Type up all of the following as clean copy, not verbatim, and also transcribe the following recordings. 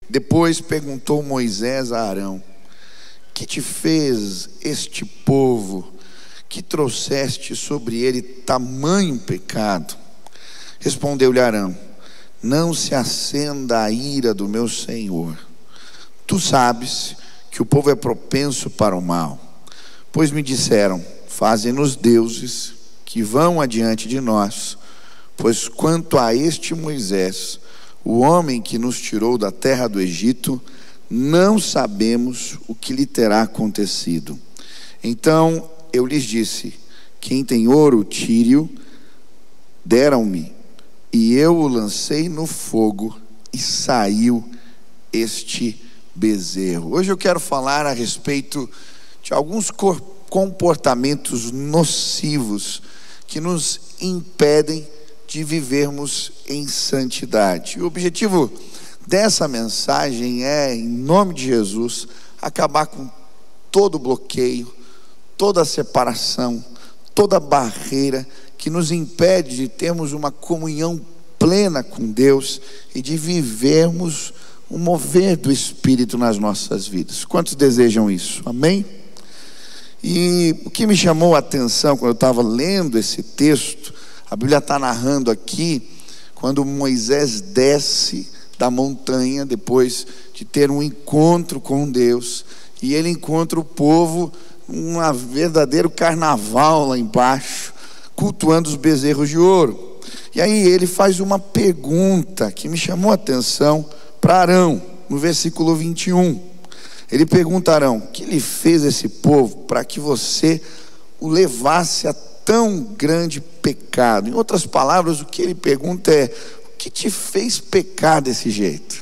Depois perguntou Moisés a Arão: que te fez este povo, que trouxeste sobre ele tamanho pecado? Respondeu-lhe Arão: não se acenda a ira do meu senhor. Tu sabes que o povo é propenso para o mal. Pois me disseram: fazem-nos deuses que vão adiante de nós. Pois quanto a este Moisés, o homem que nos tirou da terra do Egito, não sabemos o que lhe terá acontecido. Então eu lhes disse: quem tem ouro, tire-o. Deram-me, e eu o lancei no fogo, e saiu este bezerro. Hoje eu quero falar a respeito de alguns comportamentos nocivos que nos impedem de vivermos em santidade. O objetivo dessa mensagem é, em nome de Jesus, acabar com todo bloqueio, toda separação, toda barreira que nos impede de termos uma comunhão plena com Deus e de vivermos o mover do Espírito nas nossas vidas. Quantos desejam isso? Amém? E o que me chamou a atenção quando eu estava lendo esse texto, a Bíblia está narrando aqui, quando Moisés desce da montanha, depois de ter um encontro com Deus, e ele encontra o povo, um verdadeiro carnaval lá embaixo, cultuando os bezerros de ouro. E aí ele faz uma pergunta que me chamou a atenção para Arão, no versículo 21. Ele pergunta a Arão: que lhe fez esse povo para que você o levasse a tão grande pecado? Em outras palavras, o que ele pergunta é: o que te fez pecar desse jeito?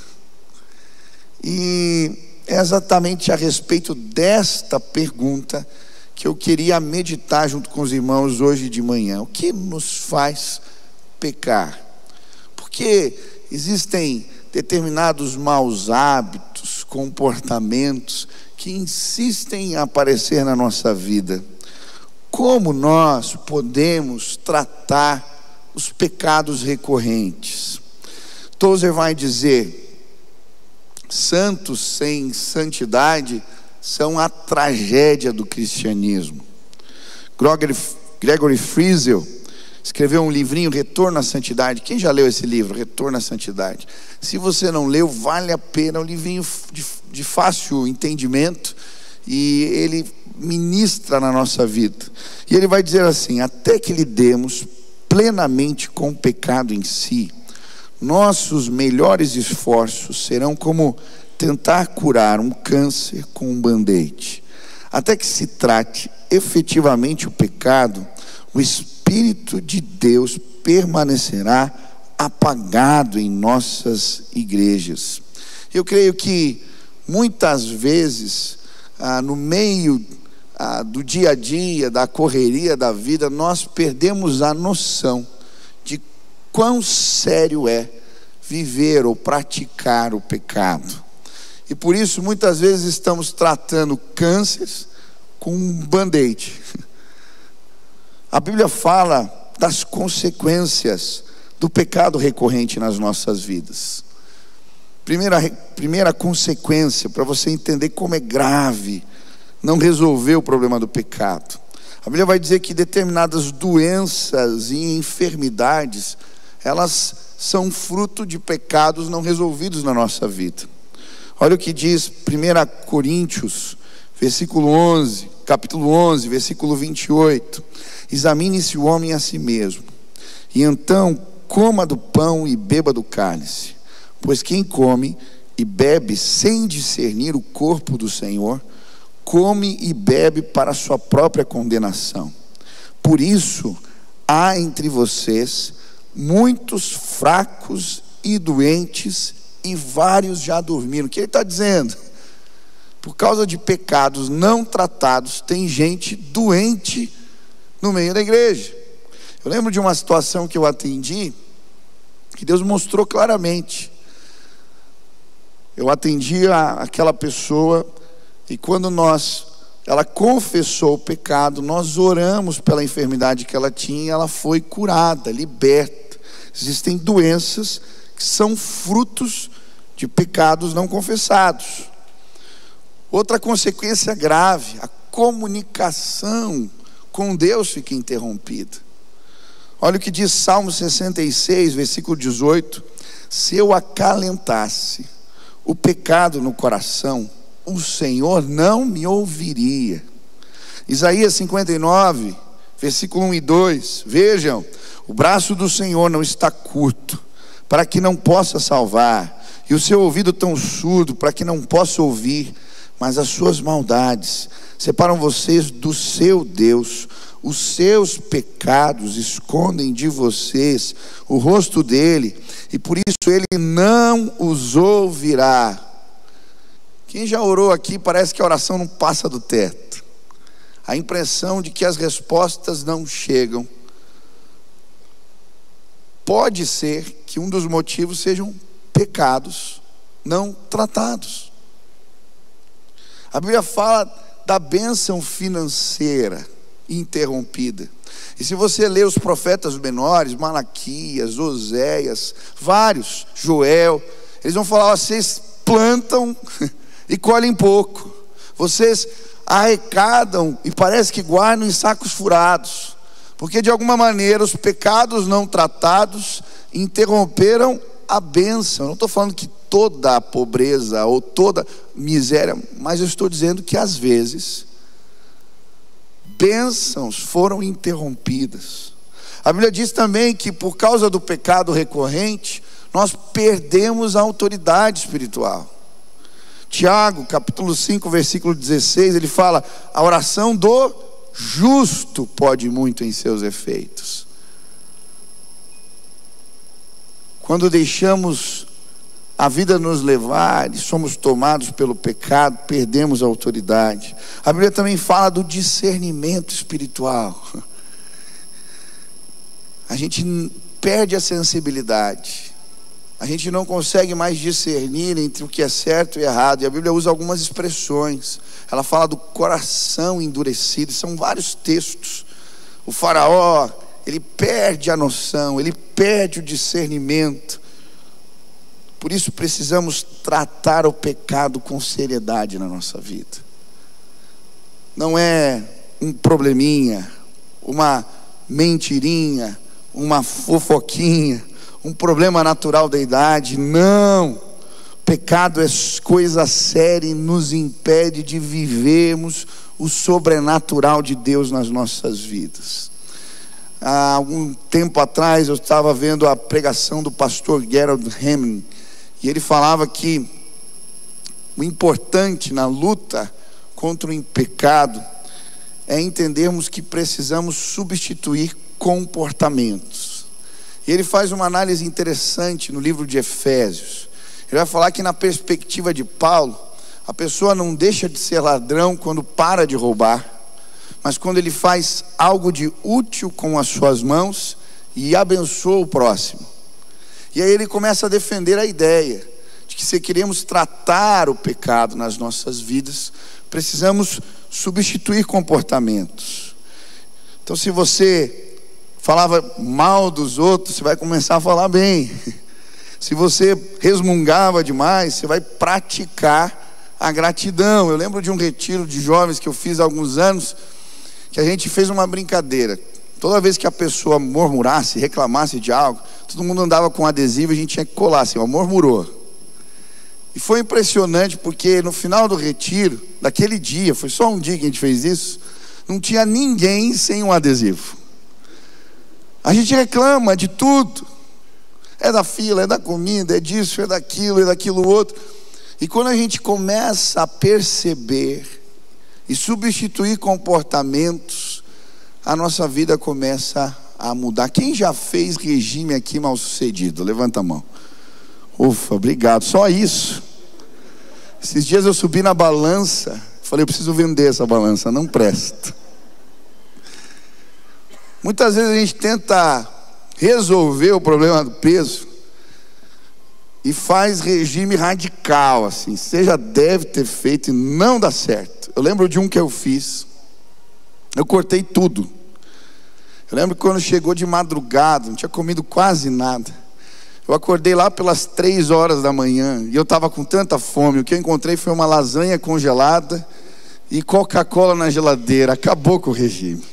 E é exatamente a respeito desta pergunta que eu queria meditar junto com os irmãos hoje de manhã. O que nos faz pecar? Porque existem determinados maus hábitos, comportamentos que insistem em aparecer na nossa vida. Como nós podemos tratar os pecados recorrentes? Tozer vai dizer: santos sem santidade são a tragédia do cristianismo. Gregory Friesel escreveu um livrinho, Retorno à Santidade. Quem já leu esse livro, Retorno à Santidade? Se você não leu, vale a pena. É um livrinho de fácil entendimento, e ele ministra na nossa vida. E ele vai dizer assim: até que lidemos plenamente com o pecado em si, nossos melhores esforços serão como tentar curar um câncer com um band-aid. Até que se trate efetivamente o pecado, o Espírito de Deus permanecerá apagado em nossas igrejas. Eu creio que muitas vezes, no meio do dia a dia, da correria da vida, nós perdemos a noção de quão sério é viver ou praticar o pecado. E por isso muitas vezes estamos tratando cânceres com um band-aid. A Bíblia fala das consequências do pecado recorrente nas nossas vidas. Primeira consequência, para você entender como é grave não resolver o problema do pecado. A Bíblia vai dizer que determinadas doenças e enfermidades, elas são fruto de pecados não resolvidos na nossa vida. Olha o que diz 1 Coríntios, capítulo 11, versículo 28. Examine-se o homem a si mesmo, e então coma do pão e beba do cálice. Pois quem come e bebe sem discernir o corpo do Senhor, come e bebe para a sua própria condenação. Por isso, há entre vocês muitos fracos e doentes, e vários já dormiram. O que ele está dizendo? Por causa de pecados não tratados, tem gente doente no meio da igreja. Eu lembro de uma situação que eu atendi, que Deus mostrou claramente. Eu atendi aquela pessoa, e quando ela confessou o pecado, nós oramos pela enfermidade que ela tinha, ela foi curada, liberta. Existem doenças que são frutos de pecados não confessados. Outra consequência grave, a comunicação com Deus fica interrompida. Olha o que diz Salmo 66, versículo 18: se eu acalentasse o pecado no coração, o Senhor não me ouviria. Isaías 59, versículo 1 e 2: vejam, o braço do Senhor não está curto, para que não possa salvar, e o seu ouvido tão surdo, para que não possa ouvir, mas as suas maldades separam vocês do seu Deus, os seus pecados escondem de vocês o rosto dele, e por isso ele não os ouvirá. Quem já orou aqui, parece que a oração não passa do teto. A impressão de que as respostas não chegam. Pode ser que um dos motivos sejam pecados não tratados. A Bíblia fala da bênção financeira interrompida. E se você ler os profetas menores, Malaquias, Oséias, vários, Joel, eles vão falar: vocês plantam e colhem pouco, vocês arrecadam e parece que guardam em sacos furados, porque de alguma maneira os pecados não tratados interromperam a bênção. Eu não estou falando que toda a pobreza ou toda miséria, mas eu estou dizendo que às vezes bênçãos foram interrompidas. A Bíblia diz também que por causa do pecado recorrente, nós perdemos a autoridade espiritual. Tiago, capítulo 5, versículo 16, ele fala: a oração do justo pode muito em seus efeitos. Quando deixamos a vida nos levar e somos tomados pelo pecado, perdemos a autoridade. A Bíblia também fala do discernimento espiritual. A gente perde a sensibilidade. A gente não consegue mais discernir entre o que é certo e errado. E a Bíblia usa algumas expressões. Ela fala do coração endurecido. São vários textos. O faraó, ele perde a noção, ele perde o discernimento. Por isso precisamos tratar o pecado com seriedade na nossa vida. Não é um probleminha, uma mentirinha, uma fofoquinha, um problema natural da idade. Não. Pecado é coisa séria e nos impede de vivermos o sobrenatural de Deus nas nossas vidas. Há algum tempo atrás eu estava vendo a pregação do pastor Gerald Heming, e ele falava que o importante na luta contra o pecado é entendermos que precisamos substituir comportamentos. E ele faz uma análise interessante no livro de Efésios. Ele vai falar que, na perspectiva de Paulo, a pessoa não deixa de ser ladrão quando para de roubar, mas quando ele faz algo de útil com as suas mãos e abençoa o próximo. E aí ele começa a defender a ideia de que, se queremos tratar o pecado nas nossas vidas, precisamos substituir comportamentos. Então, se você falava mal dos outros, você vai começar a falar bem. Se você resmungava demais, você vai praticar a gratidão. Eu lembro de um retiro de jovens que eu fiz há alguns anos, que a gente fez uma brincadeira. Toda vez que a pessoa murmurasse, reclamasse de algo, todo mundo andava com adesivo e a gente tinha que colar assim: ó, murmurou. E foi impressionante, porque no final do retiro, daquele dia, foi só um dia que a gente fez isso, não tinha ninguém sem um adesivo. A gente reclama de tudo. É da fila, é da comida, é disso, é daquilo outro. E quando a gente começa a perceber e substituir comportamentos, a nossa vida começa a mudar. Quem já fez regime aqui mal sucedido? Levanta a mão. Ufa, obrigado. Só isso. Esses dias eu subi na balança, falei: eu preciso vender essa balança, não presta. Muitas vezes a gente tenta resolver o problema do peso e faz regime radical, assim. Você já deve ter feito e não dá certo. Eu lembro de um que eu fiz. Eu cortei tudo. Eu lembro que quando chegou de madrugada, não tinha comido quase nada. Eu acordei lá pelas 3 horas da manhã e eu estava com tanta fome. O que eu encontrei foi uma lasanha congelada e Coca-Cola na geladeira. Acabou com o regime.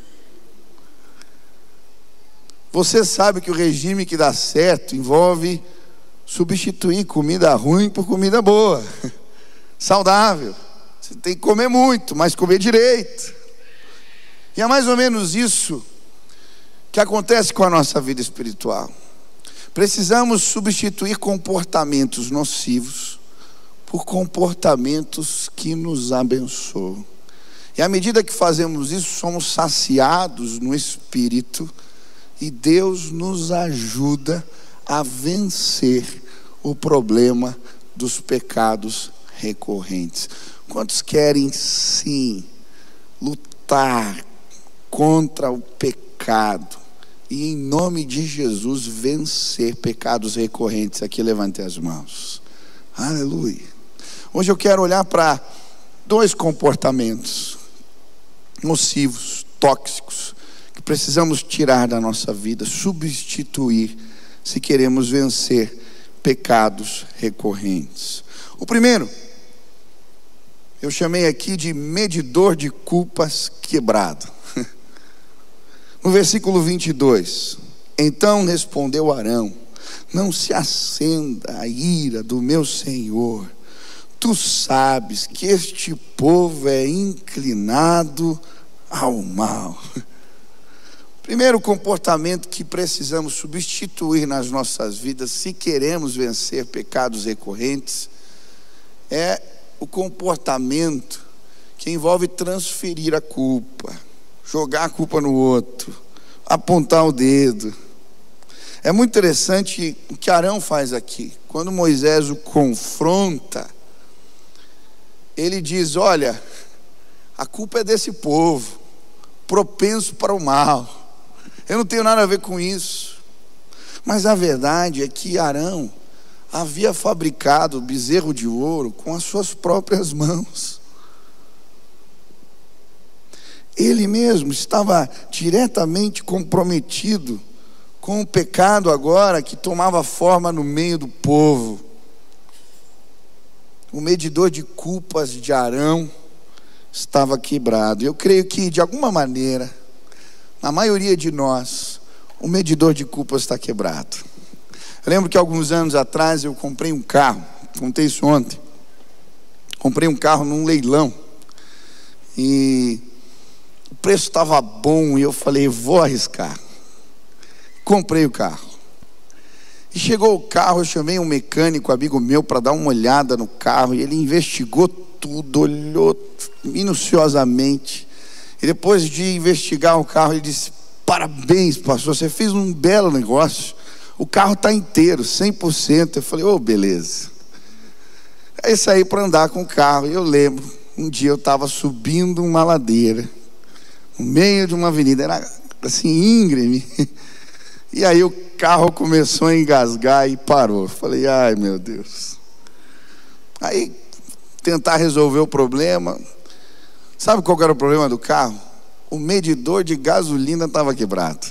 Você sabe que o regime que dá certo envolve substituir comida ruim por comida boa, saudável. Você tem que comer muito, mas comer direito. E é mais ou menos isso que acontece com a nossa vida espiritual. Precisamos substituir comportamentos nocivos por comportamentos que nos abençoam. E à medida que fazemos isso, somos saciados no Espírito e Deus nos ajuda a vencer o problema dos pecados recorrentes. Quantos querem sim lutar contra o pecado e em nome de Jesus vencer pecados recorrentes? Aqui levante as mãos. Aleluia. Hoje eu quero olhar para 2 comportamentos nocivos, tóxicos, que precisamos tirar da nossa vida, substituir, se queremos vencer pecados recorrentes. O primeiro, eu chamei aqui de medidor de culpas quebrado. No versículo 22, então respondeu Arão: não se acenda a ira do meu Senhor, tu sabes que este povo é inclinado ao mal. Primeiro comportamento que precisamos substituir nas nossas vidas, se queremos vencer pecados recorrentes, é o comportamento que envolve transferir a culpa, jogar a culpa no outro, apontar o dedo. É muito interessante o que Arão faz aqui. Quando Moisés o confronta, ele diz: olha, a culpa é desse povo, propenso para o mal. Eu não tenho nada a ver com isso. Mas a verdade é que Arão havia fabricado o bezerro de ouro com as suas próprias mãos. Ele mesmo estava diretamente comprometido com o pecado agora que tomava forma no meio do povo. O medidor de culpas de Arão estava quebrado. Eu creio que de alguma maneira, na maioria de nós, o medidor de culpas está quebrado. Eu lembro que alguns anos atrás eu comprei um carro, contei isso ontem. Comprei um carro num leilão e o preço estava bom e eu falei: vou arriscar. Comprei o carro. E chegou o carro, eu chamei um mecânico, amigo meu, para dar uma olhada no carro. E ele investigou tudo, olhou minuciosamente. E depois de investigar o carro, ele disse: parabéns, pastor, você fez um belo negócio. O carro está inteiro, 100%. Eu falei: beleza. Aí saí para andar com o carro. E eu lembro, um dia eu estava subindo uma ladeira, no meio de uma avenida, era assim, íngreme. E aí o carro começou a engasgar e parou. Eu falei: ai meu Deus. Aí, tentar resolver o problema. Sabe qual era o problema do carro? O medidor de gasolina estava quebrado.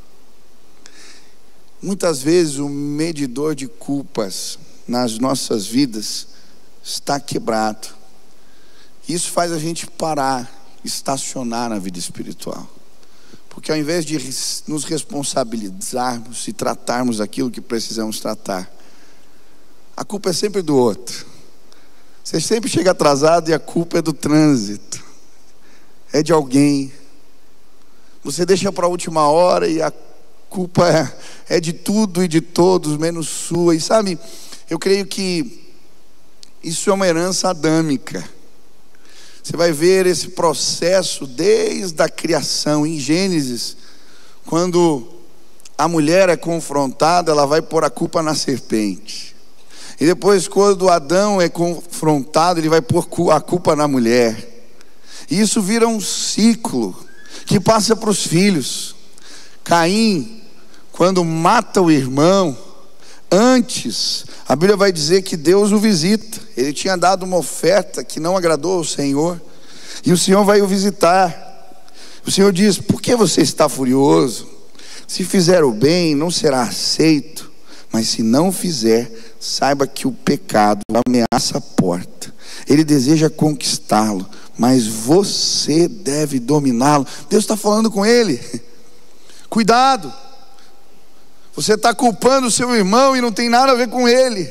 Muitas vezes o medidor de culpas nas nossas vidas está quebrado. Isso faz a gente parar, estacionar na vida espiritual. Porque ao invés de nos responsabilizarmos e tratarmos aquilo que precisamos tratar, a culpa é sempre do outro. Você sempre chega atrasado e a culpa é do trânsito, é de alguém. Você deixa para a última hora e a culpa é de tudo e de todos, menos sua. E sabe, eu creio que isso é uma herança adâmica. Você vai ver esse processo desde a criação. Em Gênesis, quando a mulher é confrontada, ela vai pôr a culpa na serpente. E depois, quando Adão é confrontado, ele vai pôr a culpa na mulher. E isso vira um ciclo que passa para os filhos. Caim, quando mata o irmão, antes, a Bíblia vai dizer que Deus o visita. Ele tinha dado uma oferta que não agradou ao Senhor, e o Senhor vai o visitar. O Senhor diz: por que você está furioso? Se fizer o bem, não será aceito. Mas se não fizer, saiba que o pecado ameaça a porta. Ele deseja conquistá-lo, mas você deve dominá-lo. Deus está falando com ele. Cuidado. Você está culpando o seu irmão e não tem nada a ver com ele.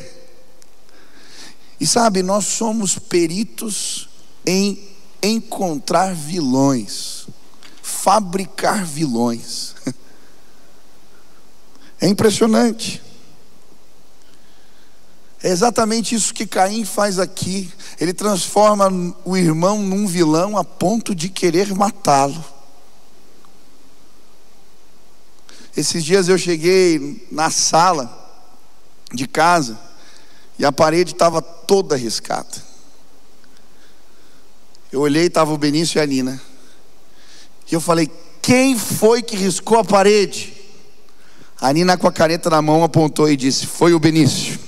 E sabe, nós somos peritos em encontrar vilões, fabricar vilões. É impressionante. É exatamente isso que Caim faz aqui. Ele transforma o irmão num vilão a ponto de querer matá-lo. Esses dias eu cheguei na sala de casa e a parede estava toda riscada. Eu olhei, estava o Benício e a Nina. E eu falei: quem foi que riscou a parede? A Nina, com a caneta na mão, apontou e disse: foi o Benício.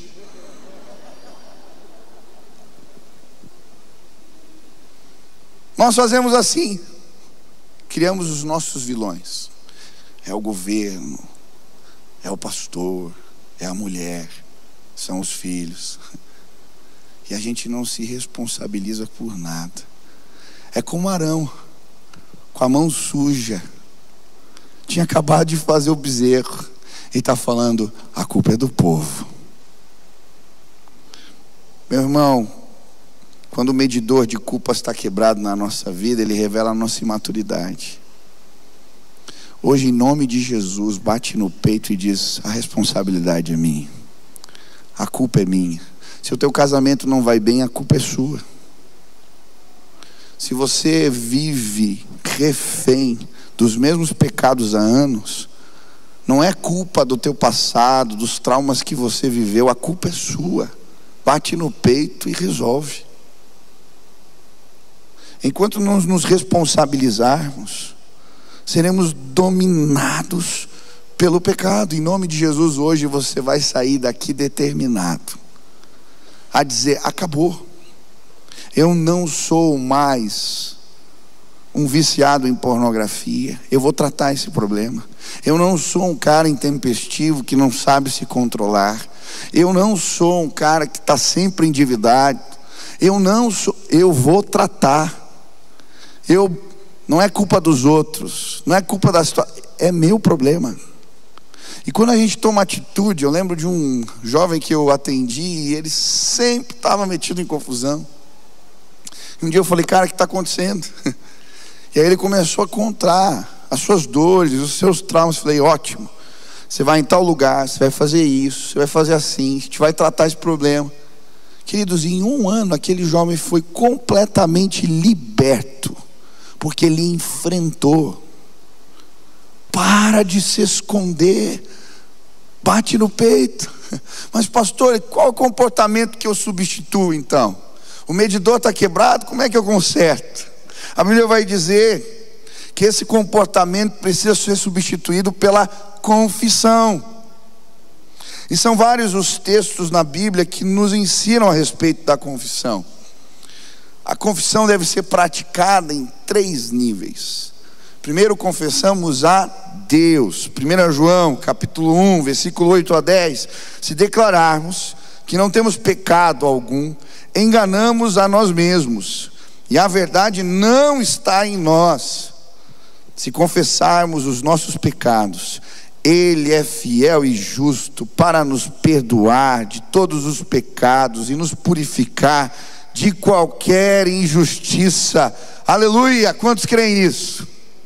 Nós fazemos assim, criamos os nossos vilões. É o governo, é o pastor, é a mulher, são os filhos. E a gente não se responsabiliza por nada. É como Arão, com a mão suja. Tinha acabado de fazer o bezerro e está falando: a culpa é do povo. Meu irmão, quando o medidor de culpas está quebrado na nossa vida, ele revela a nossa imaturidade. Hoje, em nome de Jesus, bate no peito e diz: a responsabilidade é minha, a culpa é minha. Se o teu casamento não vai bem, a culpa é sua. Se você vive refém dos mesmos pecados há anos, não é culpa do teu passado, dos traumas que você viveu, a culpa é sua. Bate no peito e resolve. Enquanto nós nos responsabilizarmos, seremos dominados pelo pecado. Em nome de Jesus, hoje você vai sair daqui determinado a dizer: acabou. Eu não sou mais um viciado em pornografia. Eu vou tratar esse problema. Eu não sou um cara intempestivo que não sabe se controlar. Eu não sou um cara que está sempre endividado. Eu vou tratar. Não é culpa dos outros, não é culpa da situação, é meu problema. E quando a gente toma atitude, eu lembro de um jovem que eu atendi e ele sempre estava metido em confusão. Um dia eu falei: cara, o que está acontecendo? E aí ele começou a contar as suas dores, os seus traumas. Eu falei: ótimo, você vai em tal lugar, você vai fazer isso, você vai fazer assim, a gente vai tratar esse problema. Queridos, em um ano aquele jovem foi completamente liberto, porque ele enfrentou. Para de se esconder, bate no peito. Mas pastor, qual o comportamento que eu substituo então? O medidor está quebrado, como é que eu conserto? A Bíblia vai dizer que esse comportamento precisa ser substituído pela confissão. E são vários os textos na Bíblia que nos ensinam a respeito da confissão. A confissão deve ser praticada em 3 níveis. Primeiro, confessamos a Deus. 1 João, capítulo 1, versículo 8 a 10. Se declararmos que não temos pecado algum, enganamos a nós mesmos, e a verdade não está em nós. Se confessarmos os nossos pecados, Ele é fiel e justo para nos perdoar de todos os pecados e nos purificar de qualquer injustiça. Aleluia! Quantos creem nisso?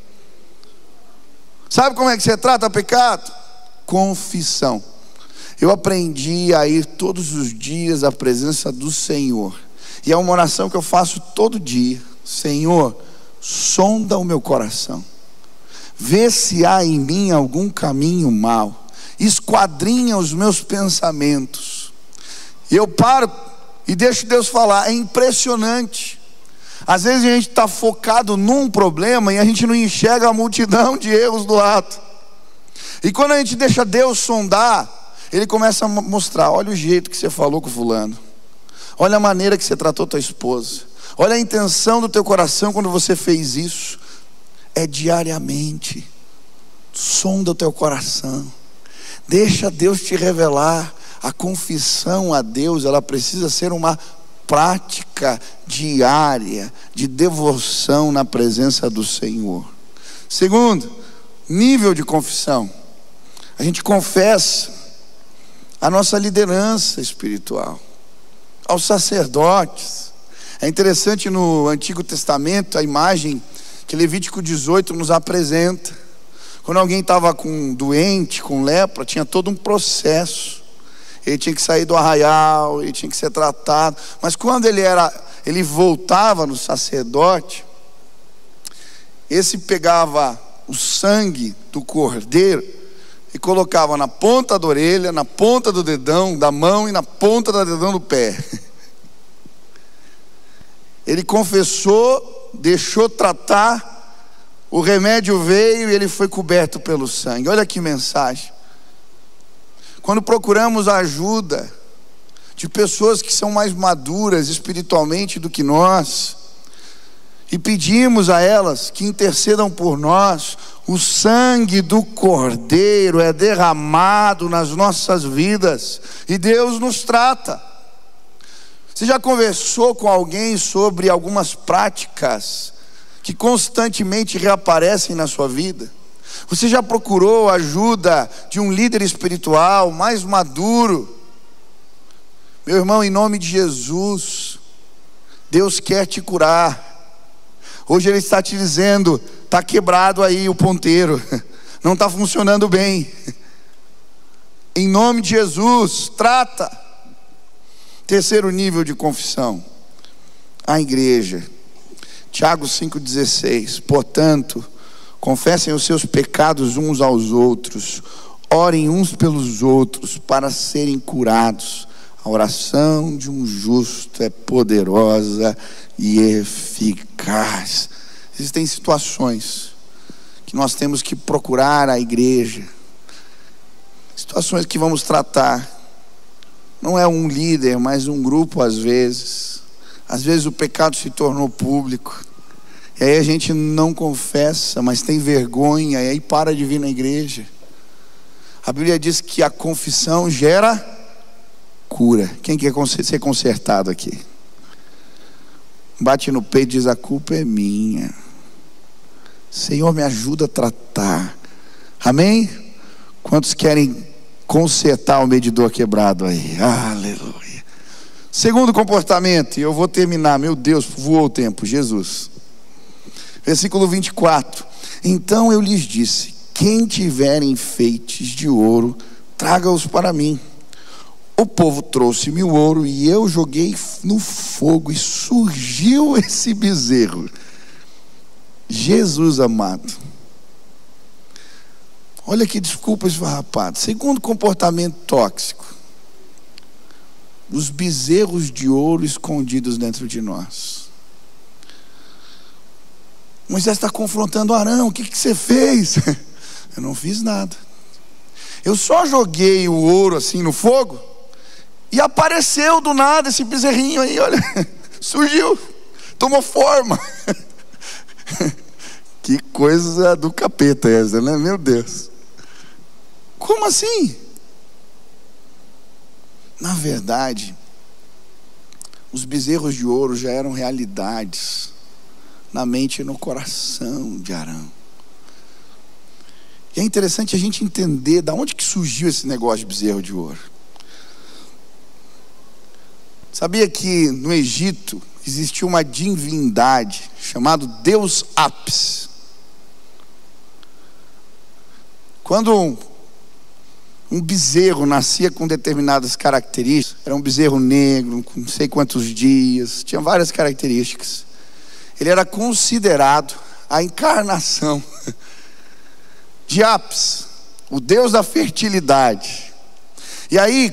Sabe como é que você trata pecado? Confissão. Eu aprendi a ir todos os dias à presença do Senhor, e é uma oração que eu faço todo dia. Senhor, sonda o meu coração, vê se há em mim algum caminho mau, esquadrinha os meus pensamentos. E eu paro e deixo Deus falar. É impressionante. Às vezes a gente está focado num problema e a gente não enxerga a multidão de erros do lado. E quando a gente deixa Deus sondar, Ele começa a mostrar: olha o jeito que você falou com fulano, olha a maneira que você tratou tua esposa, olha a intenção do teu coração quando você fez isso. É diariamente. Sonda o teu coração, Deixa Deus te revelar. A confissão a Deus, ela precisa ser uma prática diária de devoção na presença do Senhor. Segundo, nível de confissão. A gente confessa a nossa liderança espiritual, aos sacerdotes. É interessante no Antigo Testamento a imagem que Levítico 18 nos apresenta. Quando alguém estava doente, com lepra, tinha todo um processo. Ele tinha que sair do arraial, ele tinha que ser tratado. Mas quando ele voltava no sacerdote, esse pegava o sangue do cordeiro e colocava na ponta da orelha, na ponta do dedão da mão e na ponta do dedão do pé. Ele confessou, deixou tratar, o remédio veio e ele foi coberto pelo sangue. Olha que mensagem. Quando procuramos a ajuda de pessoas que são mais maduras espiritualmente do que nós, e pedimos a elas que intercedam por nós, o sangue do Cordeiro é derramado nas nossas vidas e Deus nos trata. Você já conversou com alguém sobre algumas práticas que constantemente reaparecem na sua vida? Você já procurou a ajuda de um líder espiritual mais maduro? Meu irmão, em nome de Jesus, Deus quer te curar. Hoje Ele está te dizendo: está quebrado aí o ponteiro, não está funcionando bem. Em nome de Jesus, trata. Terceiro nível de confissão, a igreja. Tiago 5,16: portanto, confessem os seus pecados uns aos outros, orem uns pelos outros para serem curados. A oração de um justo é poderosa e eficaz. Existem situações que nós temos que procurar a igreja, situações que vamos tratar. Não é um líder, mas um grupo às vezes. Às vezes o pecado se tornou público, e aí a gente não confessa, mas tem vergonha, e aí para de vir na igreja. A Bíblia diz que a confissão gera cura. Quem quer ser consertado aqui? Bate no peito e diz: a culpa é minha. Senhor, me ajuda a tratar. Amém? Quantos querem consertar o medidor quebrado aí? Aleluia. Segundo comportamento, e eu vou terminar, meu Deus, voou o tempo, Jesus. Versículo 24: então eu lhes disse: quem tiver enfeites de ouro, traga-os para mim. O povo trouxe-me o ouro e eu joguei no fogo e surgiu esse bezerro. Jesus amado, olha que desculpa esfarrapada. Segundo comportamento tóxico, os bezerros de ouro escondidos dentro de nós. Moisés está confrontando Arão: o que você fez? Eu não fiz nada, eu só joguei o ouro assim no fogo e apareceu do nada esse bezerrinho aí, olha, surgiu, tomou forma. Que coisa do capeta essa, né? Meu Deus. Como assim? Na verdade, os bezerros de ouro já eram realidades na mente e no coração de Arão. E é interessante a gente entender de onde que surgiu esse negócio de bezerro de ouro. Sabia que no Egito existia uma divindade chamada Deus Apis? Quando um bezerro nascia com determinadas características, era um bezerro negro, com não sei quantos dias, tinha várias características, ele era considerado a encarnação de Apis, o deus da fertilidade. E aí,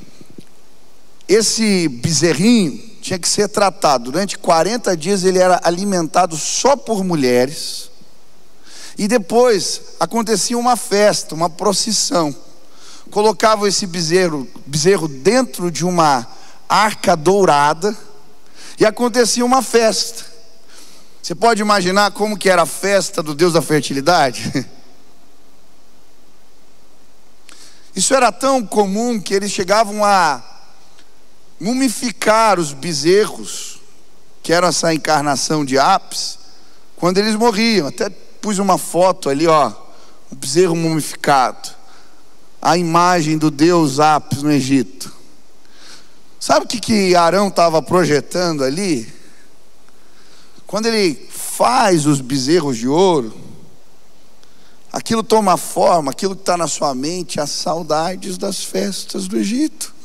esse bezerrinho tinha que ser tratado. Durante 40 dias ele era alimentado só por mulheres. E depois acontecia uma festa, uma procissão. Colocavam esse bezerro dentro de uma arca dourada e acontecia uma festa. Você pode imaginar como que era a festa do Deus da fertilidade? Isso era tão comum que eles chegavam a mumificar os bezerros, que eram essa encarnação de Apis, quando eles morriam. Até pus uma foto ali, ó, o bezerro mumificado, a imagem do deus Apis no Egito. Sabe o que Arão estava projetando ali? Quando ele faz os bezerros de ouro, aquilo toma forma, aquilo que está na sua mente, as saudades das festas do Egito.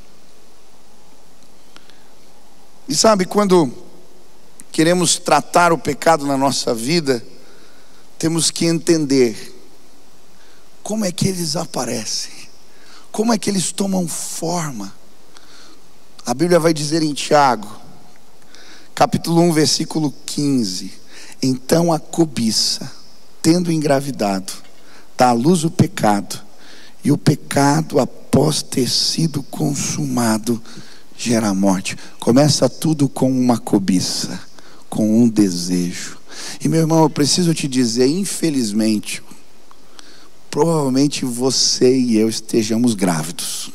E sabe, quando queremos tratar o pecado na nossa vida, temos que entender como é que eles aparecem, como é que eles tomam forma. A Bíblia vai dizer em Tiago, capítulo 1, versículo 15: então a cobiça, tendo engravidado, dá à luz o pecado, e o pecado, após ter sido consumado, gera a morte. Começa tudo com uma cobiça, com um desejo. E meu irmão, eu preciso te dizer, infelizmente, provavelmente você e eu estejamos grávidos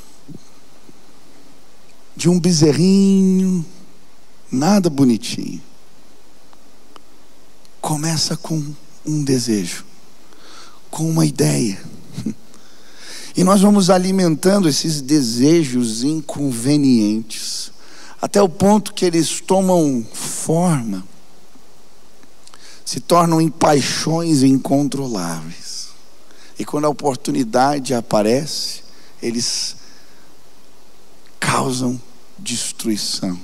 de um bezerrinho, nada bonitinho. Começa com um desejo, com uma ideia, e nós vamos alimentando esses desejos inconvenientes, até o ponto que eles tomam forma, se tornam em paixões incontroláveis. E quando a oportunidade aparece, eles causam destruição.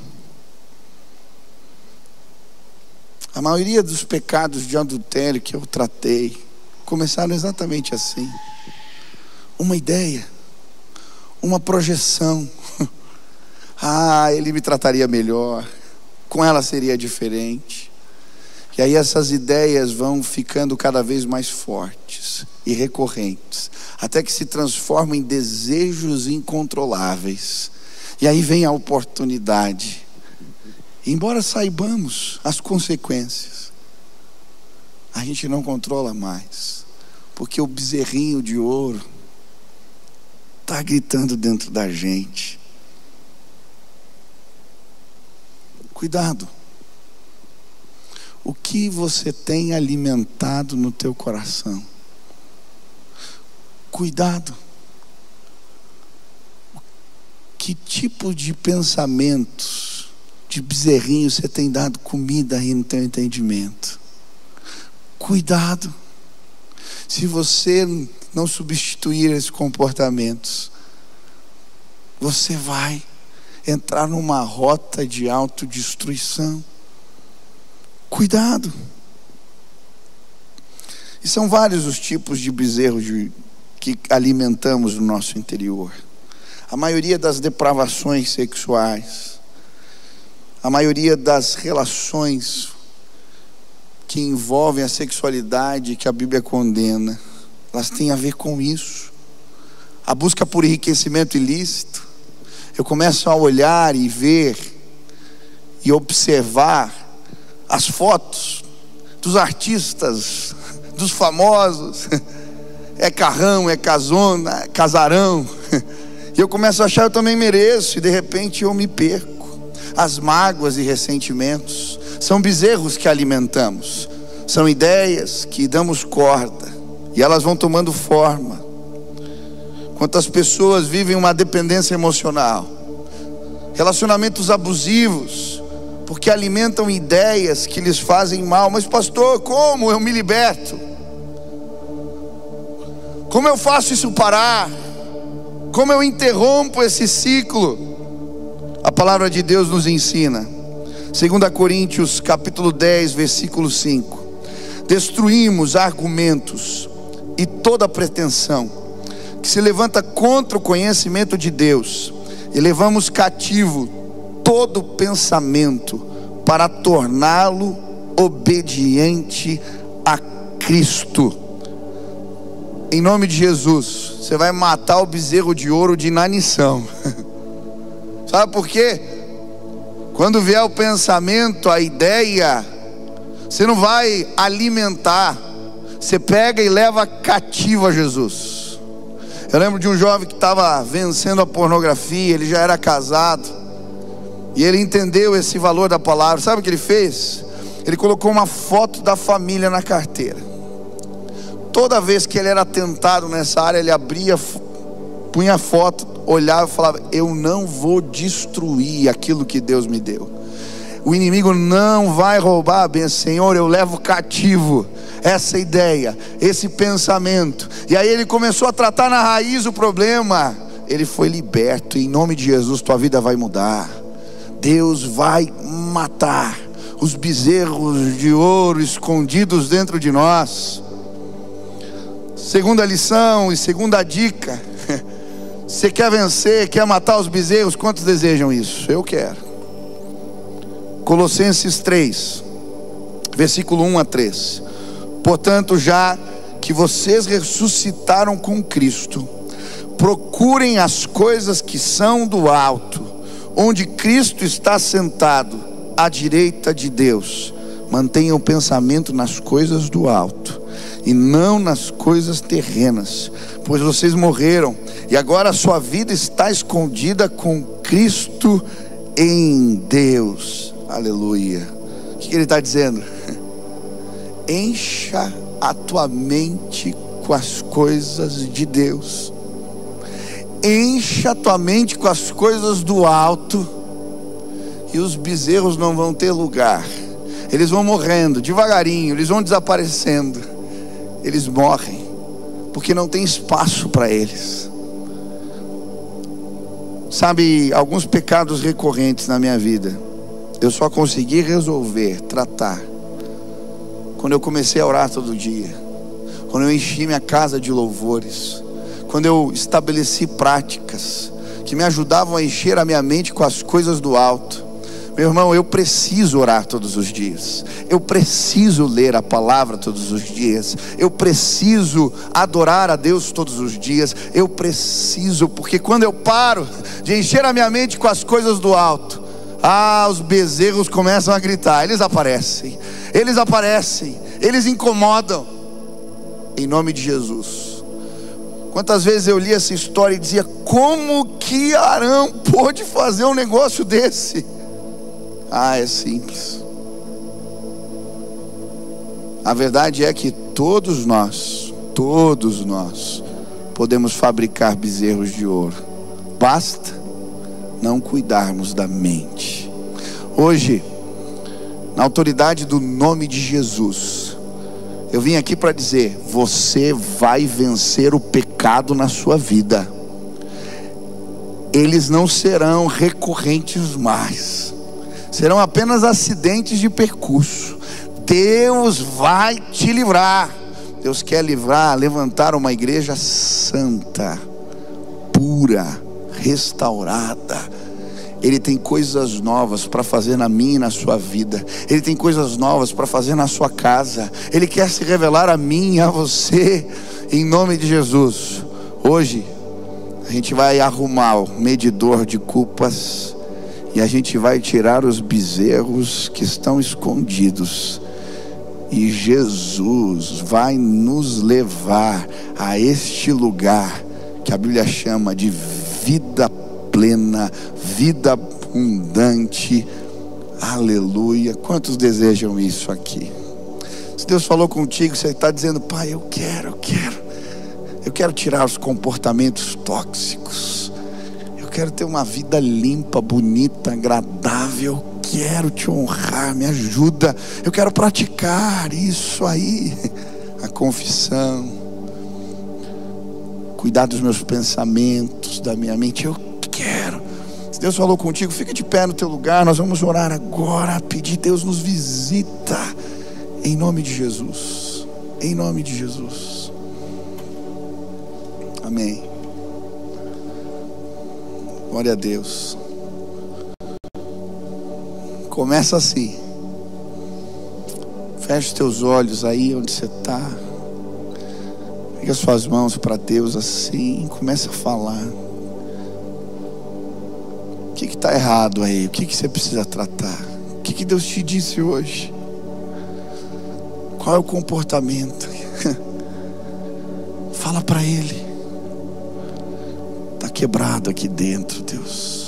A maioria dos pecados de adultério que eu tratei começaram exatamente assim. Uma ideia, uma projeção. Ele me trataria melhor, com ela seria diferente. E aí essas ideias vão ficando cada vez mais fortes e recorrentes, até que se transformam em desejos incontroláveis. E aí vem a oportunidade. E embora saibamos as consequências, a gente não controla mais, porque o bezerrinho de ouro está gritando dentro da gente. Cuidado. O que você tem alimentado no teu coração? Cuidado. Que tipo de pensamentos, de bezerrinho você tem dado comida aí no teu entendimento? Cuidado. Se você não substituir esses comportamentos, você vai entrar numa rota de autodestruição. Cuidado. E são vários os tipos de bezerros que alimentamos no nosso interior. A maioria das depravações sexuais, a maioria das relações que envolvem a sexualidade que a Bíblia condena, elas têm a ver com isso. A busca por enriquecimento ilícito. Eu começo a olhar e ver e observar as fotos dos artistas, dos famosos. É carrão, é casona, é casarão. E eu começo a achar, eu também mereço. E de repente eu me perco. As mágoas e ressentimentos são bezerros que alimentamos, são ideias que damos corda, e elas vão tomando forma. Quantas pessoas vivem uma dependência emocional, relacionamentos abusivos, porque alimentam ideias que lhes fazem mal. Mas pastor, como eu me liberto? Como eu faço isso parar? Como eu interrompo esse ciclo? A palavra de Deus nos ensina, 2 Coríntios capítulo 10, versículo 5: destruímos argumentos e toda pretensão que se levanta contra o conhecimento de Deus, e levamos cativo todo pensamento para torná-lo obediente a Cristo. Em nome de Jesus, você vai matar o bezerro de ouro de inanição. Sabe por quê? Quando vier o pensamento, a ideia, você não vai alimentar, você pega e leva cativo a Jesus. Eu lembro de um jovem que estava vencendo a pornografia. Ele já era casado e ele entendeu esse valor da palavra. Sabe o que ele fez? Ele colocou uma foto da família na carteira. Toda vez que ele era tentado nessa área, ele abria, punha a foto, olhava e falava: eu não vou destruir aquilo que Deus me deu. O inimigo não vai roubar a bênção. Senhor, eu levo cativo essa ideia, esse pensamento. E aí ele começou a tratar na raiz o problema. Ele foi liberto. Em nome de Jesus, tua vida vai mudar. Deus vai matar os bezerros de ouro escondidos dentro de nós. Segunda lição e segunda dica: você quer vencer, quer matar os bezerros? Quantos desejam isso? Eu quero. Colossenses 3, versículo 1 a 3. Portanto, já que vocês ressuscitaram com Cristo, procurem as coisas que são do alto, onde Cristo está sentado à direita de Deus. Mantenham o pensamento nas coisas do alto e não nas coisas terrenas, pois vocês morreram e agora a sua vida está escondida com Cristo em Deus. Aleluia. O que ele está dizendo? Encha a tua mente com as coisas de Deus. Encha a tua mente com as coisas do alto, e os bezerros não vão ter lugar. Eles vão morrendo devagarinho, eles vão desaparecendo. Eles morrem porque não tem espaço para eles. Sabe, alguns pecados recorrentes na minha vida eu só consegui resolver, tratar, quando eu comecei a orar todo dia, quando eu enchi minha casa de louvores, quando eu estabeleci práticas que me ajudavam a encher a minha mente com as coisas do alto. Meu irmão, eu preciso orar todos os dias, eu preciso ler a palavra todos os dias, eu preciso adorar a Deus todos os dias, eu preciso, porque quando eu paro de encher a minha mente com as coisas do alto, os bezerros começam a gritar. Eles aparecem, eles incomodam. Em nome de Jesus. Quantas vezes eu li essa história e dizia: como que Arão pôde fazer um negócio desse? É simples. A verdade é que todos nós podemos fabricar bezerros de ouro. Basta não cuidarmos da mente. Hoje, na autoridade do nome de Jesus, eu vim aqui para dizer: você vai vencer o pecado na sua vida. Eles não serão recorrentes mais, serão apenas acidentes de percurso. Deus vai te livrar. Deus quer levantar uma igreja santa, pura, restaurada. Ele tem coisas novas para fazer na minha e na sua vida. Ele tem coisas novas para fazer na sua casa. Ele quer se revelar a mim e a você, em nome de Jesus. Hoje a gente vai arrumar o medidor de culpas e a gente vai tirar os bezerros que estão escondidos, e Jesus vai nos levar a este lugar que a Bíblia chama de vida plena, vida abundante. Aleluia. Quantos desejam isso aqui? Se Deus falou contigo, você está dizendo: pai, eu quero tirar os comportamentos tóxicos, eu quero ter uma vida limpa, bonita, agradável, eu quero te honrar, me ajuda, eu quero praticar isso aí, a confissão, cuidar dos meus pensamentos, da minha mente. Eu quero. Se Deus falou contigo, fica de pé no teu lugar. Nós vamos orar agora, pedir: Deus nos visita, em nome de Jesus, em nome de Jesus. Amém. Glória a Deus. Começa assim. Fecha os teus olhos aí onde você está. Pega as suas mãos para Deus assim. Começa a falar. O que está errado aí? O que você precisa tratar? O que Deus te disse hoje? Qual é o comportamento? Fala para Ele. quebrado aqui dentro, Deus.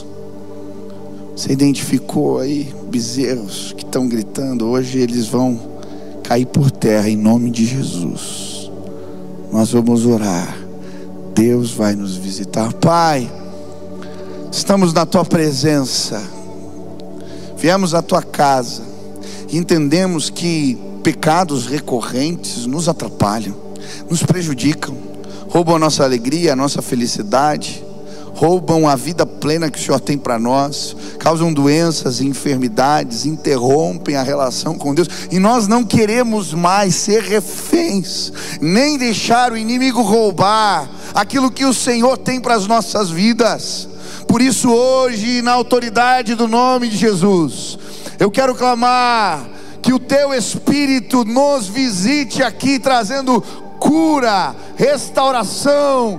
Você identificou aí bezerros que estão gritando. Hoje eles vão cair por terra em nome de Jesus. Nós vamos orar. Deus vai nos visitar. Pai, estamos na tua presença, viemos à tua casa e entendemos que pecados recorrentes nos atrapalham, nos prejudicam, roubam a nossa alegria, a nossa felicidade, roubam a vida plena que o Senhor tem para nós, causam doenças e enfermidades, interrompem a relação com Deus, e nós não queremos mais ser reféns, nem deixar o inimigo roubar aquilo que o Senhor tem para as nossas vidas. Por isso hoje, na autoridade do nome de Jesus, eu quero clamar que o teu Espírito nos visite aqui, trazendo cura, restauração,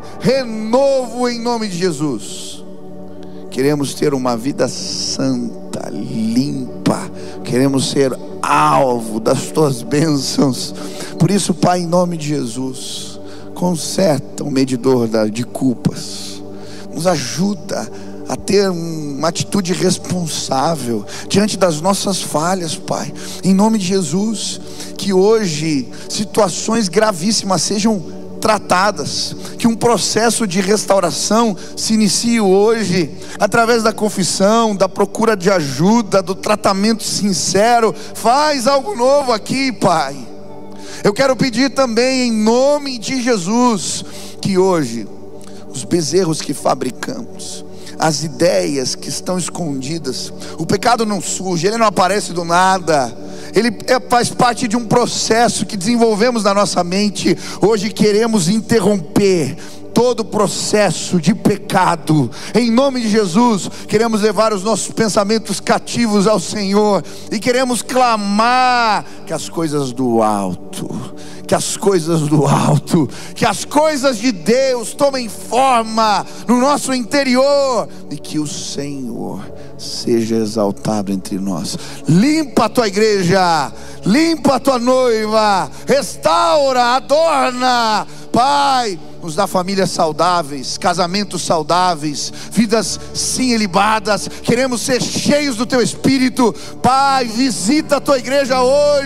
renovo em nome de Jesus. Queremos ter uma vida santa, limpa, queremos ser alvo das tuas bênçãos. Por isso, Pai, em nome de Jesus, conserta o medidor de culpas, nos ajuda a ter uma atitude responsável diante das nossas falhas, Pai, em nome de Jesus. Que hoje situações gravíssimas sejam tratadas, que um processo de restauração se inicie hoje, através da confissão, da procura de ajuda, do tratamento sincero. Faz algo novo aqui, Pai. Eu quero pedir também, em nome de Jesus, que hoje os bezerros que fabricamos, as ideias que estão escondidas, o pecado não surge, ele não aparece do nada, ele faz parte de um processo que desenvolvemos na nossa mente. Hoje queremos interromper todo o processo de pecado, em nome de Jesus. Queremos levar os nossos pensamentos cativos ao Senhor, e queremos clamar que as coisas do alto, que as coisas do alto, que as coisas de Deus tomem forma no nosso interior, e que o Senhor seja exaltado entre nós. Limpa a tua igreja, limpa a tua noiva, restaura, adorna, Pai. Nos dá famílias saudáveis, casamentos saudáveis, vidas sim ilibadas. Queremos ser cheios do teu Espírito. Pai, visita a tua igreja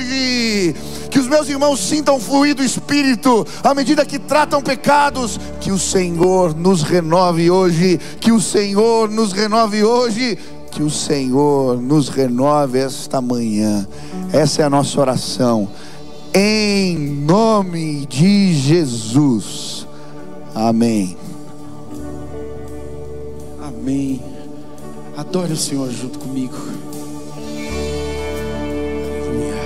hoje, que os meus irmãos sintam fluir do Espírito à medida que tratam pecados. Que o Senhor nos renove hoje, que o Senhor nos renove hoje, que o Senhor nos renove esta manhã. Essa é a nossa oração, em nome de Jesus. Amém. Amém. Adore o Senhor junto comigo. Aleluia.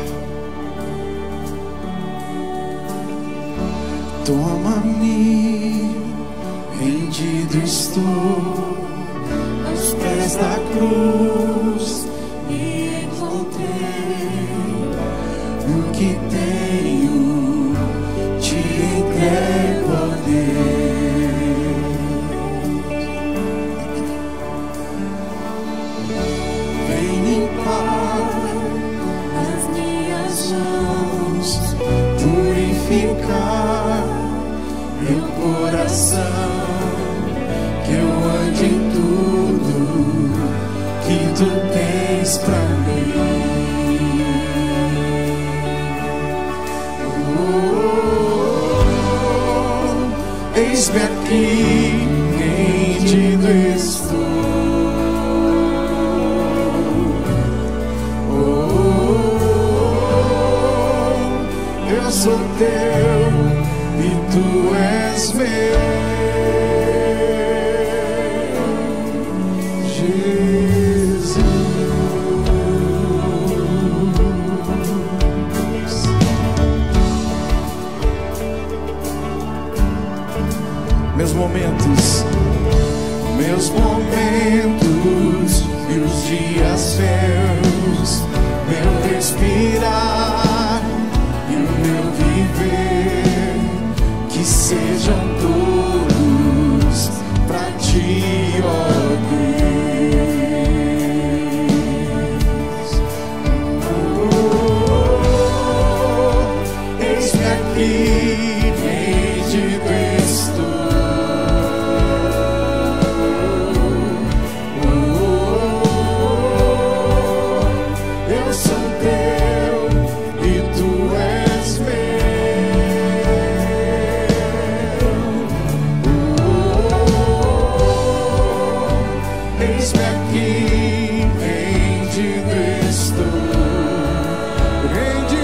Toma-me, rendido estou aos pés da cruz. Me encontrei, o que tenho te entrego a Deus. Purificar meu coração, que eu ande em tudo que tu tens pra mim. Eis-me aqui, rendido estou. Eu sou teu e tu és meu, Jesus. Meus momentos e os dias meus, meu respirar e o meu viver, que sejam todos teu e tu és meu. Eis-me aqui, rendido estou, rendido.